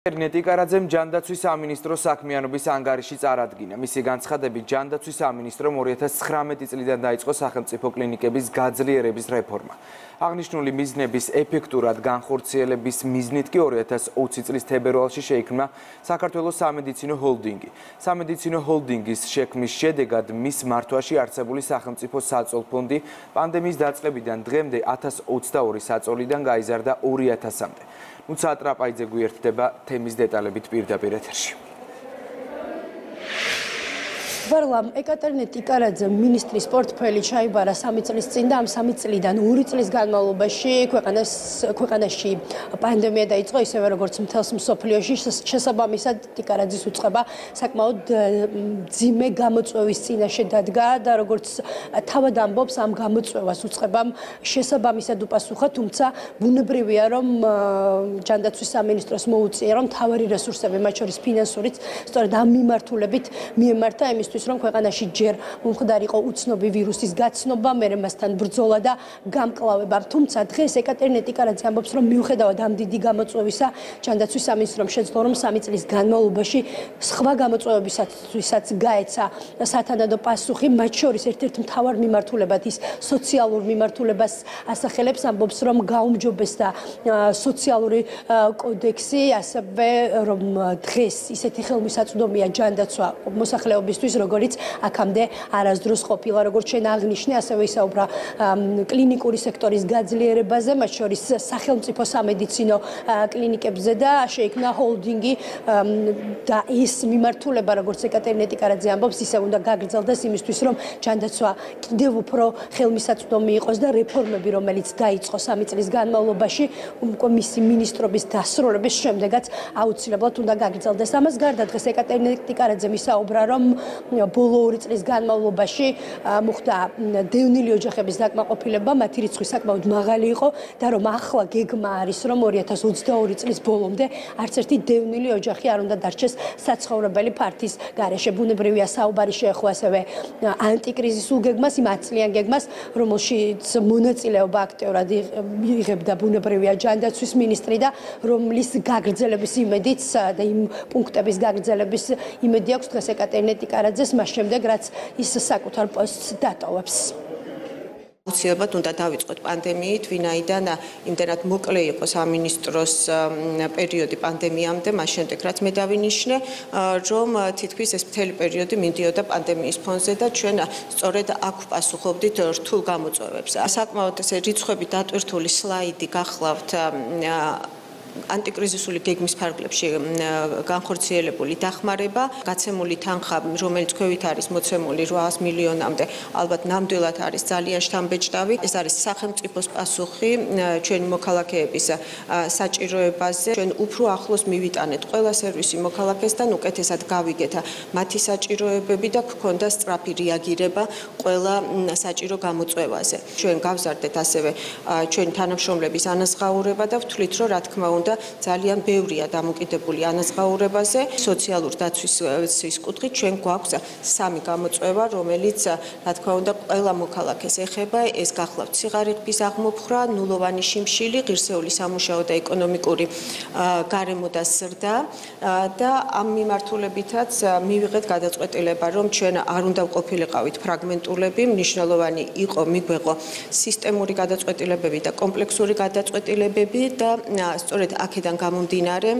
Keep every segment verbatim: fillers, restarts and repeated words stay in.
ინტერნეტი კარაძემ ჯანდაცვის სამინისტროს საქმიანობის ანგარიში წარადგინა. მისი განცხადებით, ჯანდაცვის სამინისტრომ ორი ათას ცხრამეტი წლიდან დაიწყო სახელმწიფო კლინიკების გაძლიერების რეფორმა. აღნიშნული მიზნების ეფექტურად განხორციელების მიზნით კი ორი ათას ოცი წლის თებერვალში შეიქმნა საქართველოს სამედიცინო ჰოლდინგი. სამედიცინო ჰოლდინგის შექმნის შედეგად მის მართვაში არსებული სახელმწიფო საწოლფონდი პანდემიის დაწყებიდან დღემდე ათას ოცდაორი საწოლიდან გაიზარდა ორი ათასამდე. Nuța Atrapaidzე გვერდდება თემის დეტალებით პირდაპირ ეთერში. Varlam ეკატერინე კარაძემ მინისტრის პორტფელი ჩაიბარა სამი წლის წინ და ამ სამი წლიდან ორი წლის განმავლობაში ქვეყანას ქვეყანაში პანდემია დაიწყო ისევე როგორც მთელს მსოფლიოში შესაბამისად კარაძის უწყება საკმაოდ ძიმე გამოწვევის წინაშე დადგა და როგორც თავად ამბობს ამ გამოწვევას უწყებამ შესაბამისად უპასუხა თუმცა ბუნებრივია რომ ჯანდაცვის სამინისტროს მოუწია რომ თავარი რესურსები მათ შორის ფინანსურიც სწორედ ამ მიმართულებით მიემართა იმისთვის რომ ქვეყანაში ჯერ მომხდარიყო უცნობი ვირუსის გაცნობა, მერე მასთან ბრძოლა და გამკლავება. თუმცა დღეს ეკატერინე კარაძე ამბობს, რომ მიუხედავად ამ დიდი გამოწვევისა, ჯანდაცვის სამინისტრომ შეძლო რომ სამი წლის განმავლობაში სხვა გამოწვევებისათვისაც გაეცა სათანადო პასუხი, მათ შორის ერთ-ერთ მთავარ მიმართულებად ის სოციალურ მიმართულებას ასახელებს, ამბობს, რომ გაუმჯობესდა სოციალური კოდექსი, ასევე რომ დღეს ისეთი ხელმისაწვდომია ჯანდაცვა მოსახლეობისთვის როგორც აქამდე არასდროს ყოფილა, როგორც შენ აღნიშნე, ასევე ისაუბრა კლინიკური სექტორის გაძლიერებაზე, მათ შორის სახელმწიფო სამედიცინო კლინიკებზე და შეიქმნა ჰოლდინგი და ის მიმართულება, როგორც ეკატერინე კარაძე ამბობს, ისე უნდა გაგრძელდეს იმისთვის, რომ ჯანდაცვა კიდევ უფრო ხელმისაწვდომი იყოს და რეფორმები, რომელიც დაიწყო სამი წლის განმავლობაში, მისი მინისტრობის დასრულების შემდეგაც აუცილებლად უნდა გაგრძელდეს. ამას გარდა დღეს ეკატერინე კარაძემ ისაუბრა, რომ ბოლო ორი წლის განმავლობაში მოხდა დევნილი ოჯახების დაკმაყოფილება, მათი რიცხვი საკმაოდ მაღალი იყო და რომ ახლა გეგმა არის, რომ ორი ათას ოცდაორი წლის ბოლომდე არც ერთი დევნილი ოჯახი არ უნდა დარჩეს საცხოვრებელი ფართის გარეშე. ბუნებრივია საუბარი შეეხო ასევე ანტიკრიზისულ გეგმას, იმ ათწლიან გეგმას, რომელშიც მონაწილეობა აქტიურად იღებდა ბუნებრივია ჯანდაცვის მინისტრი და რომლის გაგრძელების იმედიც და იმ პუნქტების გაგრძელების იმედი აქვს დღეს ეკატერინე კარაძეს მას შემდეგ რაც ის საკუთარ პოსტს დატოვებს. აუცილებლად უნდა დავიწყოთ პანდემიით, ვინაიდან იმდენად მოკლე იყო სამინისტროს პერიოდი პანდემიამდე, მას შემდეგ რაც მე დავინიშნე, რომ თითქმის ეს მთელი პერიოდი მინდიოდა პანდემიის ფონზე და ჩვენ სწორედ აქ ვპასუხობდით რთულ გამოწვევებს. საკმაოდ ესე რიცხვებით დატვირთული სლაიდი გახლავთ ანტიკრიზისული გეგმის ფარგლებში განხორციელებული დახმარება, გაცემული თანხა, რომელიც ქვევით არის მოცემული რვაას მილიონამდე, ალბათ ნამდვილად არის ძალიან შთამბეჭდავი. ეს არის სახელმწიფოს პასუხი ჩვენი მოქალაქეების საჭიროებაზე. ჩვენ უფრო ახლოს მივიტანეთ ყველა სერვისი მოქალაქესთან, უკეთესად გავიგეთ მათი საჭიროებები და გქონდა სწრაფი რეაგირება ყველა საჭირო გამოწვევაზე. ჩვენ გავზარდეთ ასევე ჩვენი თანამშრომლების ანაზღაურება და ვთვლით, რომ რა თქმა უნდა და ძალიან ბევრია დამოკიდებული ანაზღაურებაზე. სოციალურ დაცვის კუთხით ჩვენ გვაქვს სამი გამოწვევა, რომელიც რა თქმა უნდა ყველა მოქალაქეს ეხება. ეს გახლავთ სიღარიბის აღმოფხვრა, ნულოვანი შიმშილი, ღირსეული სამუშაო და ეკონომიკური გარემო და ზრდა და ამ მიმართულებითაც მივიღეთ გადაწყვეტილება, რომ ჩვენ არ უნდა ვყოფილიყავით ფრაგმენტულები, მნიშვნელოვანი იყო მიგვეყო სისტემური გადაწყვეტილებები და კომპლექსური გადაწყვეტილებები და სწორედ აქედან გამომდინარე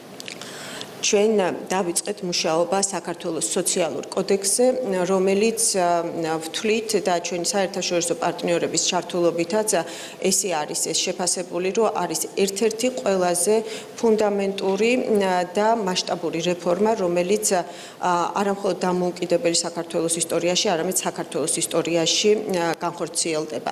ჩვენ დავიწყეთ მუშაობა საქართველოს სოციალურ კოდექსზე, რომელიც ვთვლით და ჩვენი საერთაშორისო პარტნიორების ჩართულობითაც ესე არის ეს შეფასებული, რომ არის ერთ-ერთი ყველაზე ფუნდამენტური და მასშტაბური რეფორმა, რომელიც არამხოლოდ დამოუკიდებელი საქართველოს ისტორიაში, არამედ საქართველოს ისტორიაში განხორციელდება.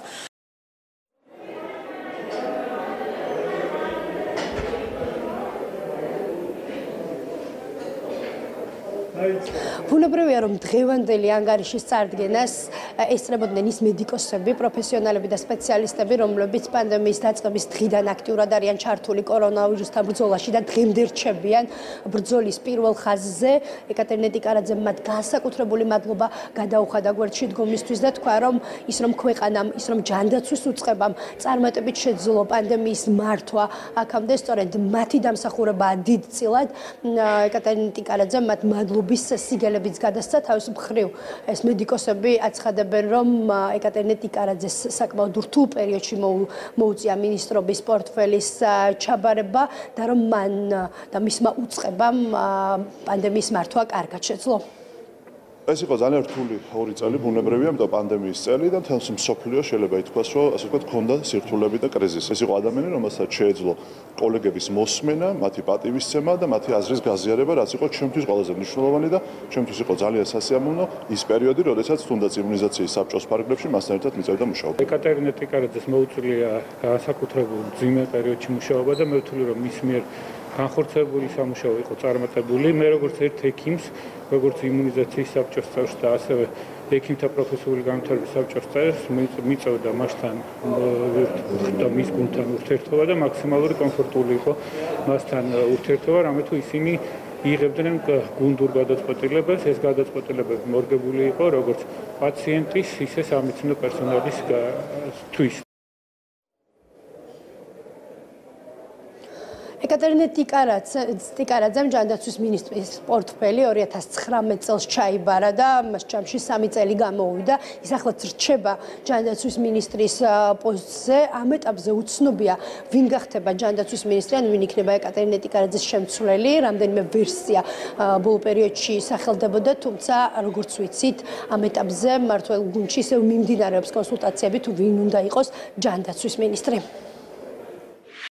ბუნებრივია, რომ დღევანდელი ანგარიშის წარდგენას ესწრებოდნენ ის მედიკოსები, პროფესიონალები და სპეციალისტები, რომლებიც პანდემიის დაწყების დღიდან აქტიურად არიან ჩართული კორონავირუსთან ბრძოლაში და დღემდე რჩებიან ბრძოლის პირველ ხაზზე. ეკატერინე ტიკარაძემ მათ განსაკუთრებული მადლობა გადაუხადა გვერდში დგომისთვის და თქვა, რომ ის რომ ქვეყანამ, ის რომ ჯანდაცვის უწყებამ წარმატებით შეძლო პანდემიის მართვა, აქამდე სწორედ მათი დამსახურებაა დიდწილად. ეკატერინე ტიკარაძემ მათ მადლობის სიგელებიც გადასცა. თავის მხრივ ეს მედიკოსები აცხადებენ, რომ ეკატერინე ტიკარაძეს საკმაოდ რთულ პერიოდში მოუწია მინისტრობის პორტფელის ჩაბარება და რომ მან და მისმა უწყებამ პანდემიის მართვა კარგად შეძლო. ეს იყო ძალიან რთული ორი წელი, ბუნებრივია, მეტყვი პანდემიის წელი და თელს მსოფლიო შეიძლება ითქვას, რომ ასე ვთქვათ, ჰქონდა სირთულეები და კრიზისი. ეს იყო ადამიანი, რომელსაც შეეძლო კოლეგების მოსმენა, მათი პატივისცემა და მათი აზრის გაზიარება, რაც იყო ჩემთვის ყველაზე მნიშვნელოვანი და ჩემთვის იყო ძალიან სასიამოვნო ის პერიოდი, როდესაც თუნდაც იმუნიზაციის საბჭოს ფარგლებში მასთან ერთად მიწევდა მუშაობა. ეკატერინე ტიკარაძეს მოუწია განსაკუთრებულ ძიმე პერიოდში მუშაობა და მე ვთვლი, რომ მის მიერ განხორციელებული სამუშაო იყო წარმატებული. მე როგორც ერთ ექიმს, როგორც იმუნიზაციის საბჭოს წევრს და ასევე ექიმთა პროფესიული განვითარების საბჭოს წევრს მიწევდა მასთან და მის გუნდთან ურთიერთობა და მაქსიმალური კომფორტული იყო მასთან ურთიერთობა, რამე თუ ისინი იღებდნენ გუნდურ გადაწყვეტილებას, ეს გადაწყვეტილებები მორგებული იყო როგორც პაციენტის, ისე სამედიცინო პერსონალის ეკატერინე ტიკარაძემ ჯანდაცვის მინისტრის პორტფელი ორი ათას ცხრამეტ წელს ჩაიბარა და მას ჯამში სამი წელი გამოუვიდა. ის ახლაც რჩება ჯანდაცვის მინისტრის პოსტზე. ამ ეტაპზე უცნობია, ვინ გახდება ჯანდაცვის მინისტრი, ან ვინ იქნება ეკატერინე ტიკარაძეს შემცვლელი. რამდენიმე ვერსია ბოლო პერიოდში სახელდებოდა, თუმცა როგორც ვიცით, ამ ეტაპზე მმართველ გუნდში ისევ მიმდინარეობს კონსულტაციები, თუ ვინ უნდა იყოს ჯანდაცვის მინისტრი.